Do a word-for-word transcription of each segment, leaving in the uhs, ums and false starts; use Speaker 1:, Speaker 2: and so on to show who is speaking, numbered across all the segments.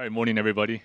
Speaker 1: right, morning, everybody.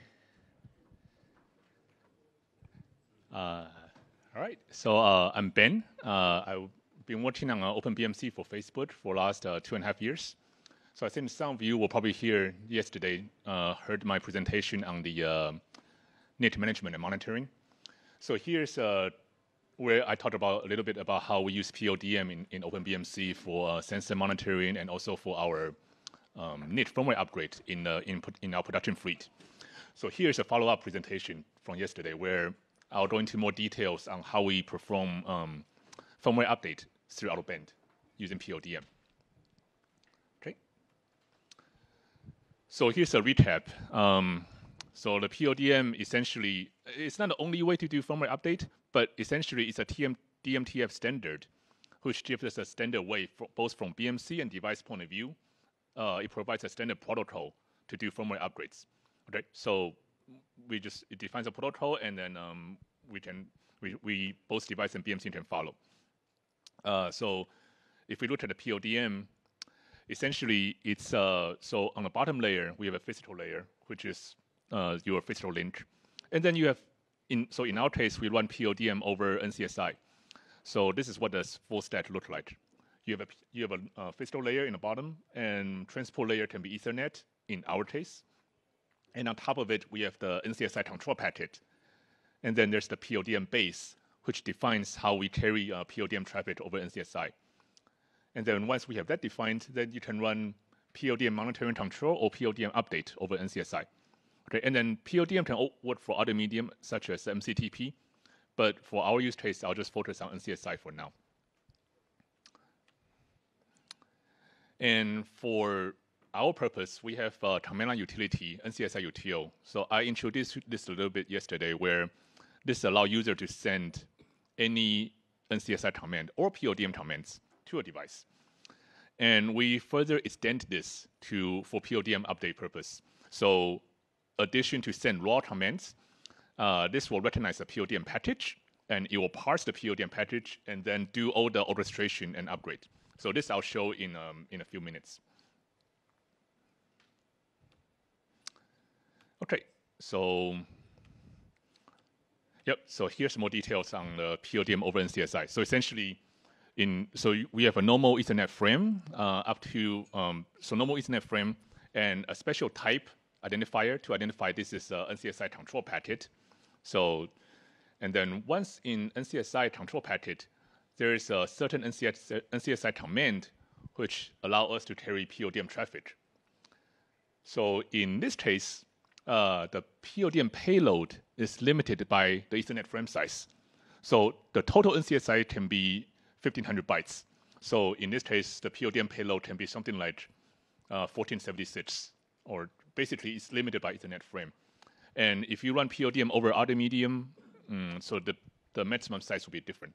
Speaker 1: Uh, all right, so uh, I'm Ben. Uh, I've been working on uh, OpenBMC for Facebook for the last uh, two and a half years. So I think some of you will probably hear yesterday, uh, heard my presentation on the uh, N I T management and monitoring. So here's uh, where I talked about a little bit about how we use P L D M in, in OpenBMC for uh, sensor monitoring and also for our um, N I T firmware upgrade in, uh, in, in our production fleet. So here's a follow-up presentation from yesterday where I'll go into more details on how we perform um, firmware update through out-of-band using P L D M. Okay. So here's a recap. Um, so the P L D M essentially, it's not the only way to do firmware update, but essentially it's a T M D M T F standard, which gives us a standard way for both from B M C and device point of view. Uh, it provides a standard protocol to do firmware upgrades. Okay, so we just it defines a protocol, and then um, we can we, we both device and B M C can follow. Uh, so if we look at the P L D M, essentially it's uh, so on the bottom layer we have a physical layer, which is uh, your physical link, and then you have in so in our case we run P L D M over N C S I. So this is what the full stack looks like. You have a you have a uh, physical layer in the bottom, and transport layer can be Ethernet in our case. And on top of it, we have the N C S I control packet. And then there's the P L D M base, which defines how we carry uh, P L D M traffic over N C S I. And then once we have that defined, then you can run P L D M monitoring control or P L D M update over N C S I. Okay, and then P L D M can work for other medium, such as M C T P. But for our use case, I'll just focus on N C S I for now. And for our purpose, we have a command line utility, N C S I util. So I introduced this a little bit yesterday, where this allows user to send any N C S I command or P L D M commands to a device. And we further extend this to for P L D M update purpose. So addition to send raw commands, uh, this will recognize the P L D M package, and it will parse the P L D M package and then do all the orchestration and upgrade. So this I'll show in, um, in a few minutes. Okay, so, yep, so here's more details on the P L D M over N C S I. So essentially, in so we have a normal Ethernet frame uh, up to, um, so normal Ethernet frame and a special type identifier to identify this is a N C S I control packet. So, and then once in N C S I control packet, there is a certain N C S I command which allow us to carry P L D M traffic. So in this case, uh, the P L D M payload is limited by the Ethernet frame size. So the total N C S I can be fifteen hundred bytes. So in this case, the P L D M payload can be something like uh, fourteen seventy-six, or basically it's limited by Ethernet frame. And if you run P L D M over other medium, mm, so the, the maximum size will be different.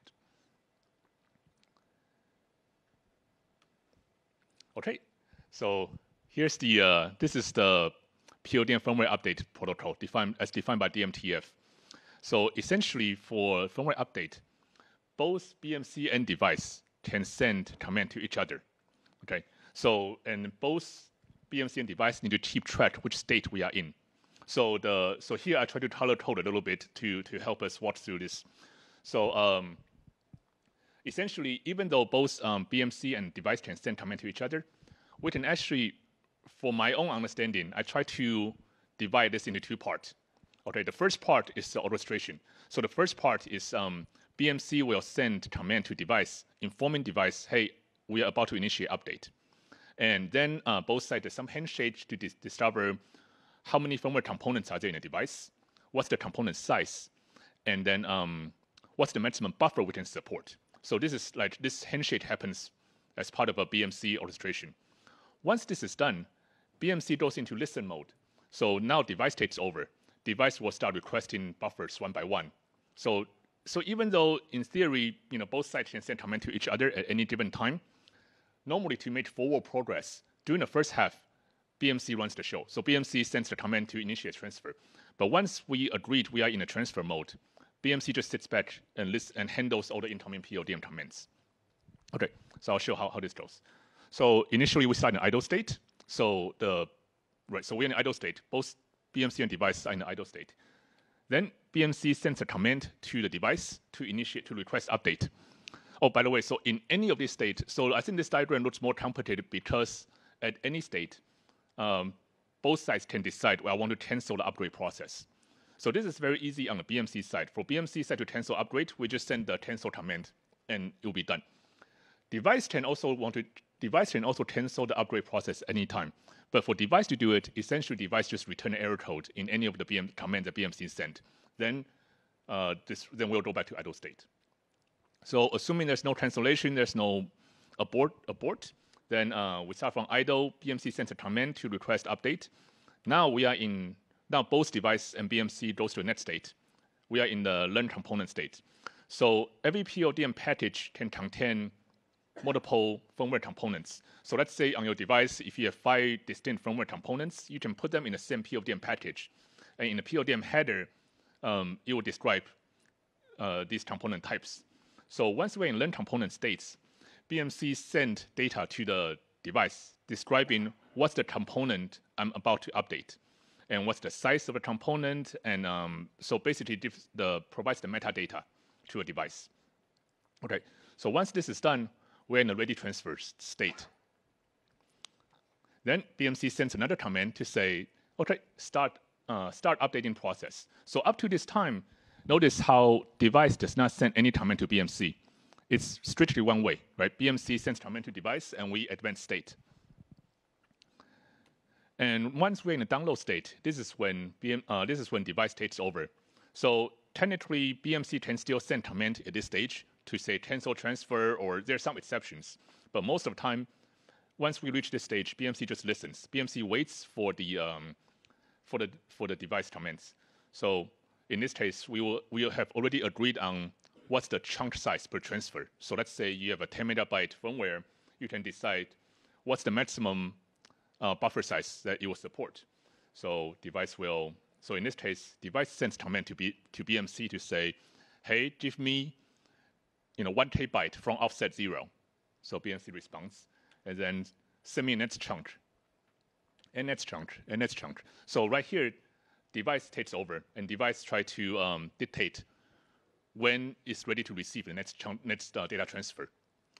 Speaker 1: Okay, so here's the, uh, this is the P L D M firmware update protocol defined as defined by D M T F. So essentially for firmware update, both B M C and device can send command to each other. Okay, so and both B M C and device need to keep track which state we are in. So the so here I try to color code a little bit to to help us walk through this. So um, essentially, even though both um, B M C and device can send command to each other, we can actually, for my own understanding, I try to divide this into two parts. Okay, the first part is the orchestration. So the first part is um, B M C will send command to device, informing device, hey, we are about to initiate update. And then uh, both sides do some handshake to dis discover how many firmware components are there in a device, what's the component size, and then um, what's the maximum buffer we can support. So this is like, this handshake happens as part of a B M C orchestration. Once this is done, B M C goes into listen mode. So now device takes over. Device will start requesting buffers one by one. So, so even though in theory, you know, both sides can send command to each other at any given time, normally to make forward progress, during the first half, B M C runs the show. So B M C sends the command to initiate transfer. But once we agreed we are in a transfer mode, B M C just sits back and lists and handles all the incoming P L D M commands. Okay, so I'll show how, how this goes. So initially we start in idle state. So the right, so we're in idle state. Both B M C and device are in the idle state. Then B M C sends a command to the device to initiate, to request update. Oh, by the way, so in any of these states, so I think this diagram looks more complicated because at any state, um, both sides can decide, well, I want to cancel the upgrade process. So this is very easy on the B M C side. For B M C side to cancel upgrade, we just send the cancel command and it will be done. Device can also want to, device can also cancel the upgrade process anytime. But for device to do it, essentially device just return error code in any of the B M commands that B M C sent. Then, uh, this, then we'll go back to idle state. So assuming there's no cancellation, there's no abort, abort then uh, we start from idle, B M C sends a command to request update. Now we are in, now both device and B M C goes to a net state. We are in the learn component state. So every P L D M package can contain multiple firmware components. So let's say on your device, if you have five distinct firmware components, you can put them in the same P L D M package. And in the P L D M header, um, it will describe uh, these component types. So once we're in learn component states, B M C send data to the device describing what's the component I'm about to update and what's the size of the component. And um, so basically the, provides the metadata to a device. Okay, so once this is done, we're in a ready transfer state. Then B M C sends another command to say, okay, start, uh, start updating process. So up to this time, notice how device does not send any command to B M C. It's strictly one way, right? B M C sends command to device and we advance state. And once we're in the download state, this is when B M, uh, this is when device takes over. So technically, B M C can still send command at this stage to say cancel transfer, or there's some exceptions. But most of the time, once we reach this stage, B M C just listens. B M C waits for the um, for the for the device commands. So in this case, we will we will have already agreed on what's the chunk size per transfer. So let's say you have a ten megabyte firmware, you can decide what's the maximum uh, buffer size that it will support. So device will, so in this case, device sends command to B, to B M C to say, hey, give me, you know, one K byte from offset zero. So B M C responds, and then send me next chunk, and next chunk, and next chunk. So right here, device takes over, and device try to um, dictate when it's ready to receive the next chunk, next uh, data transfer.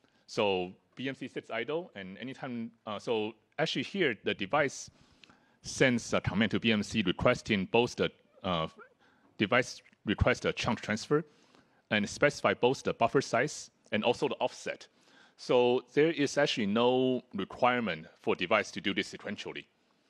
Speaker 1: So B M C sits idle, and anytime, uh, so actually here, the device sends a command to B M C requesting both the uh, device request a chunk transfer and specify both the buffer size and also the offset. So there is actually no requirement for device to do this sequentially.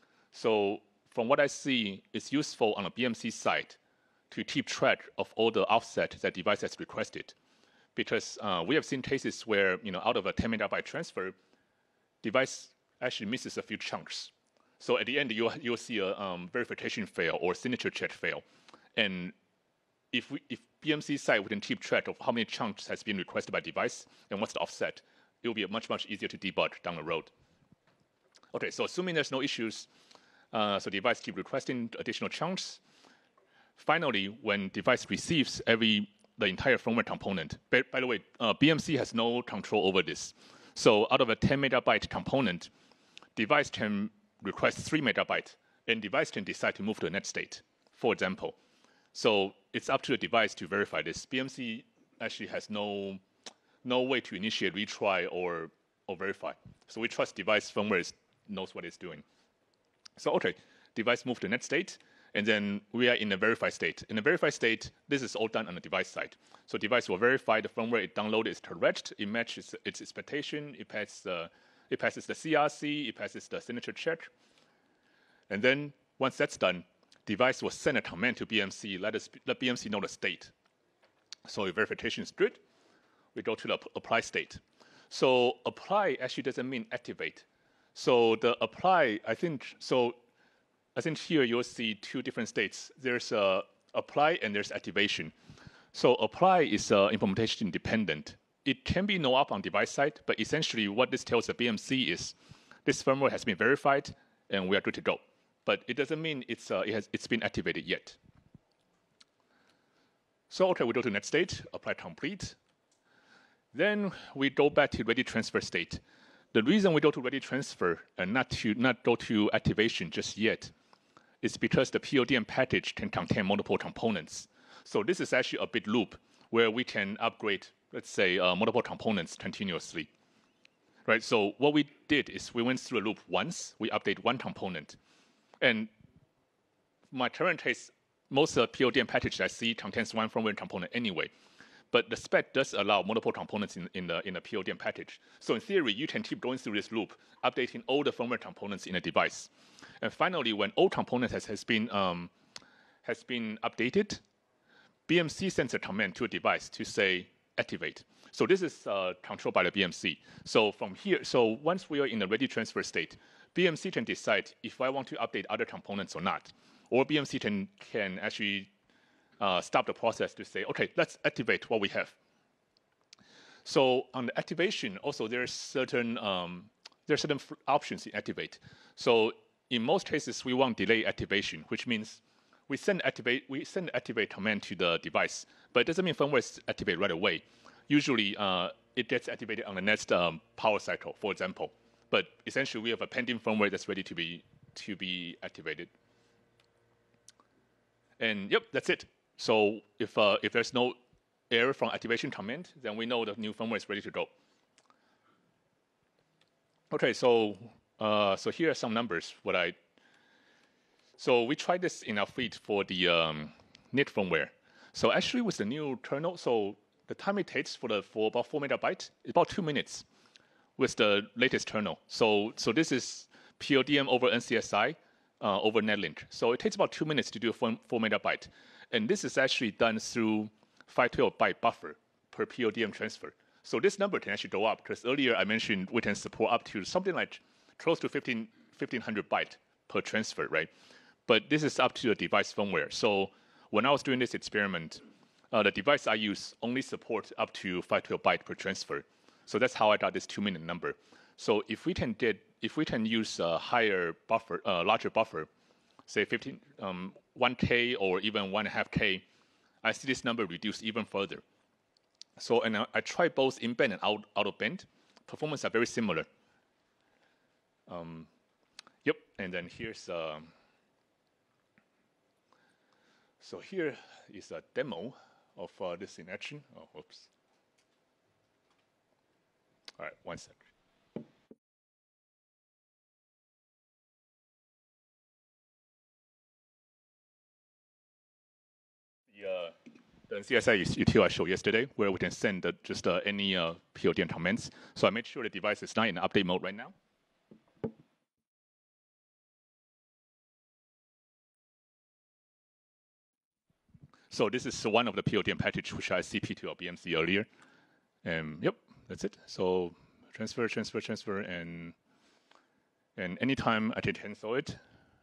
Speaker 1: So from what I see, it's useful on the B M C side to keep track of all the offset that device has requested. Because uh, we have seen cases where, you know, out of a ten megabyte transfer, device actually misses a few chunks. So at the end, you'll, you'll see a um, verification fail or signature check fail. And if, we, if B M C side we can keep track of how many chunks has been requested by device and what's the offset, it will be much, much easier to debug down the road. Okay, so assuming there's no issues, uh, so device keep requesting additional chunks. Finally, when device receives every the entire firmware component, by, by the way, uh, B M C has no control over this. So out of a ten megabyte component, device can request three megabyte, and device can decide to move to a net state, for example. So it's up to the device to verify this. B M C actually has no no way to initiate retry or or verify. So we trust device firmware is, knows what it's doing. So okay, device moved to net state, and then we are in a verify state. In the verify state, this is all done on the device side. So device will verify the firmware it downloaded is correct, it matches its expectation, it passes, uh, it passes the C R C, it passes the signature check. And then once that's done, device will send a command to B M C, let, us, let B M C know the state. So if verification is good, we go to the apply state. So apply actually doesn't mean activate. So the apply, I think, so I think here you'll see two different states. There's uh, apply and there's activation. So apply is uh, implementation dependent. It can be no up on device side, but essentially what this tells the B M C is this firmware has been verified and we are good to go. But it doesn't mean it's, uh, it has, it's been activated yet. So okay, we go to next state, apply complete. Then we go back to ready transfer state. The reason we go to ready transfer and not to not go to activation just yet is because the P L D M package can contain multiple components. So this is actually a bit loop where we can upgrade, let's say, uh, multiple components continuously. Right, so what we did is we went through a loop once, we update one component. And my current case, most of the P L D M package I see contains one firmware component anyway. But the spec does allow multiple components in, in, the, in the P L D M package. So in theory, you can keep going through this loop, updating all the firmware components in a device. And finally, when all components has, has, been, um, has been updated, B M C sends a command to a device to say, activate. So this is uh, controlled by the B M C. So from here, so once we are in the ready transfer state, B M C can decide if I want to update other components or not. Or B M C can, can actually uh, stop the process to say, okay, let's activate what we have. So on the activation, also there's certain, um, there's certain options in activate. So in most cases, we want delay activation, which means we send activate, we send activate command to the device, but it doesn't mean firmware is activate right away. Usually, uh, it gets activated on the next um, power cycle, for example. But essentially, we have a pending firmware that's ready to be to be activated. And yep, that's it. So if uh, if there's no error from activation command, then we know the new firmware is ready to go. Okay, so uh, so here are some numbers. What I so we tried this in our fleet for the um, N I T firmware. So actually, with the new kernel, so the time it takes for the for about four megabytes is about two minutes with the latest kernel. So so this is P L D M over N C S I uh, over Netlink. So it takes about two minutes to do a four, four megabyte, and this is actually done through five twelve byte buffer per P L D M transfer. So this number can actually go up because earlier I mentioned we can support up to something like close to fifteen hundred byte per transfer, right? But this is up to the device firmware. So when I was doing this experiment, Uh, the device I use only supports up to five twelve byte per transfer. So that's how I got this two minute number. So if we can get, if we can use a higher buffer, uh, larger buffer, say fifteen, um, one K or even one and a half K, I see this number reduced even further. So, and I, I tried both in band and out, out of band. Performance are very similar. Um, yep, and then here's, uh, so here is a demo of uh, this in action. Oh, whoops. All right, one sec. The, uh, the N C S I util I showed yesterday, where we can send uh, just uh, any uh, P L D M commands. So I made sure the device is not in update mode right now. So this is one of the P L D M package which I C P to our B M C earlier. And yep, that's it. So transfer, transfer, transfer, and and anytime I can cancel it,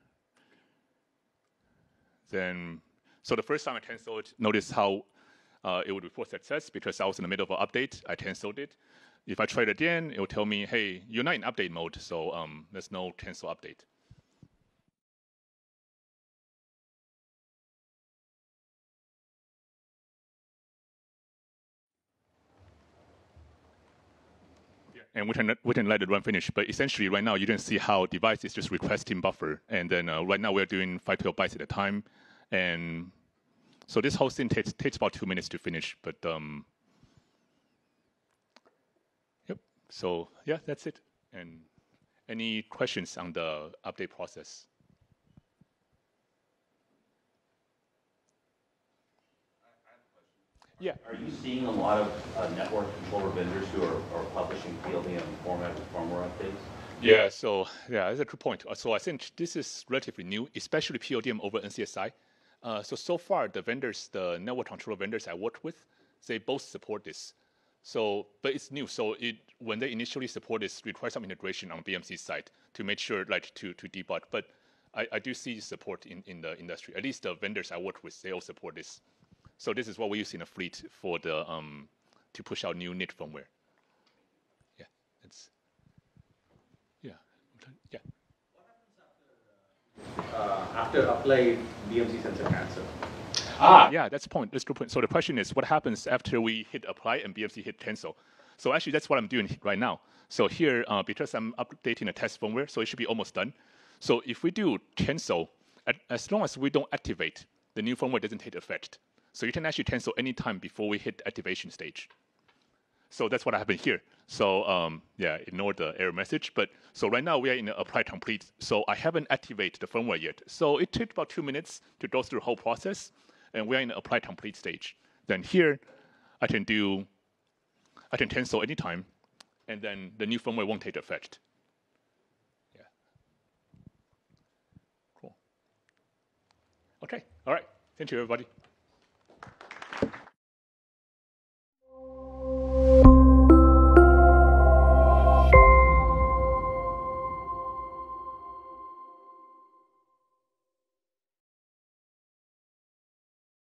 Speaker 1: then so the first time I canceled it, notice how uh, it would report success because I was in the middle of an update. I canceled it. If I try it again, it will tell me, hey, you're not in update mode, so um, there's no cancel update. And we can, we can let it run finish. But essentially, right now, you can see how device is just requesting buffer. And then uh, right now, we're doing five twelve bytes at a time. And so this whole thing takes, takes about two minutes to finish. But um, yep, so yeah, that's it. And any questions on the update process? Yeah.
Speaker 2: Are you seeing a lot of uh, network controller vendors who are, are publishing P L D M format with firmware updates?
Speaker 1: Yeah, so yeah, that's a good point. So I think this is relatively new, especially P L D M over N C S I. Uh, so, so far, the vendors, the network controller vendors I worked with, they both support this. So, but it's new. So it, when they initially support this, require some integration on B M C side to make sure, like, to, to debug. But I, I do see support in, in the industry. At least the vendors I work with, they all support this. So this is what we use in a fleet for the um, to push out new N I T firmware. Yeah, it's yeah, yeah.
Speaker 3: What happens after uh, after applied B M C sensor cancel?
Speaker 1: Ah, yeah, that's the point. That's a good point. So the question is, what happens after we hit apply and B M C hit cancel? So actually, that's what I'm doing right now. So here, uh, because I'm updating a test firmware, so it should be almost done. So if we do cancel at, as long as we don't activate, the new firmware doesn't take effect. So you can actually cancel any time before we hit the activation stage. So that's what happened here. So um, yeah, ignore the error message. But so right now we are in the apply complete. So I haven't activated the firmware yet. So it took about two minutes to go through the whole process, and we are in the apply complete stage. Then here, I can do, I can cancel anytime, and then the new firmware won't take effect. Yeah. Cool. Okay. All right. Thank you, everybody.